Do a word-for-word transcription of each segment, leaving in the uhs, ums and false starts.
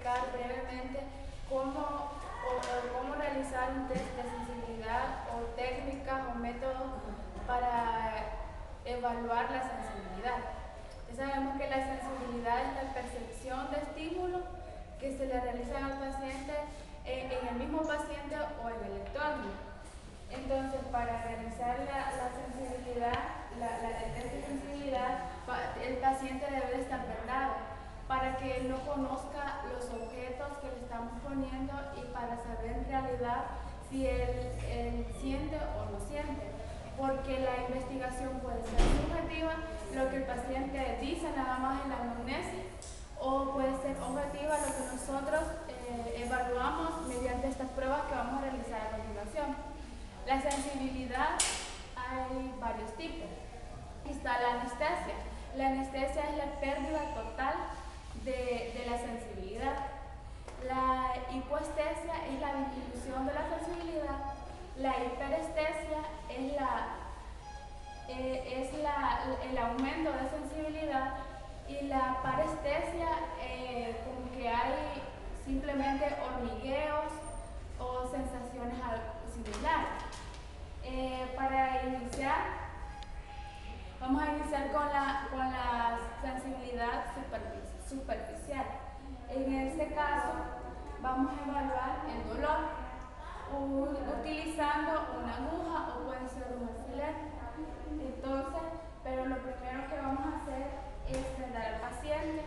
explicar brevemente cómo, o, o cómo realizar un test de sensibilidad o técnicas o métodos para evaluar la sensibilidad. Ya sabemos que la sensibilidad es la percepción de estímulo que se le realiza al paciente en, en el mismo paciente o en el entorno. Entonces, para realizar la, la sensibilidad, la, la, el test de sensibilidad, el paciente debe estar vendado para que él no conozca los objetos que le estamos poniendo y para saber en realidad si él, él siente o no siente. Porque la investigación puede ser subjetiva, lo que el paciente dice nada más en la anamnesis, o puede ser objetiva, lo que nosotros eh, evaluamos mediante estas pruebas que vamos a realizar a continuación. La sensibilidad hay varios tipos. Está la anestesia. La anestesia es la pérdida total de, de la sensibilidad. La hipoestesia es la disminución de la sensibilidad. La hiperestesia es, la, eh, es la, el aumento de sensibilidad. Y la parestesia, eh, como que hay simplemente hormigueos o sensaciones similares. Eh, para iniciar, vamos a iniciar con la, con la sensibilidad superficial. En este caso, vamos a evaluar el dolor u, utilizando una aguja o puede ser un alfiler. Entonces, pero lo primero que vamos a hacer es vendar al paciente.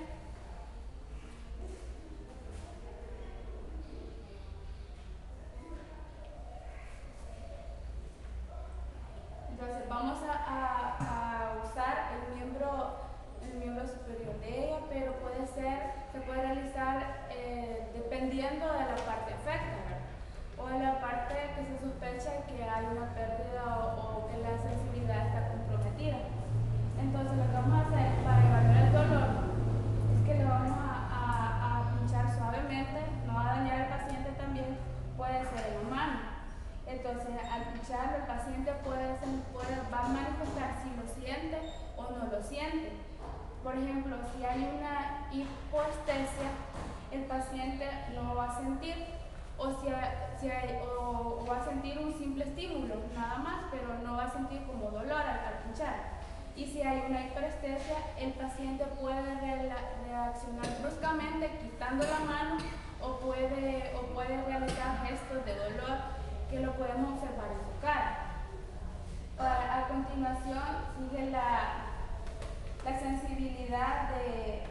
Entonces vamos a, a, a usar el miembro, el miembro superior de ella, pero puede ser, se puede realizar eh, dependiendo de la parte afectada o de la parte que se sospecha que hay una pérdida o, o que la sensibilidad está comprometida. Entonces lo que vamos a hacer para evaluar el dolor es que le vamos a, a, a pinchar suavemente, no va a dañar al paciente también, puede ser en la mano. Entonces, al pincharlo, el paciente puede, puede, va a manifestar si lo siente o no lo siente. Por ejemplo, si hay una hipoestesia, el paciente no va a sentir, o, si hay, si hay, o, o va a sentir un simple estímulo, nada más, pero no va a sentir como dolor al, al pinchar. Y si hay una hiperestesia, el paciente puede re reaccionar bruscamente quitando la mano o puede, o puede realizar gestos de dolor que lo podemos observar en su cara. Para, a continuación sigue la, la sensibilidad de,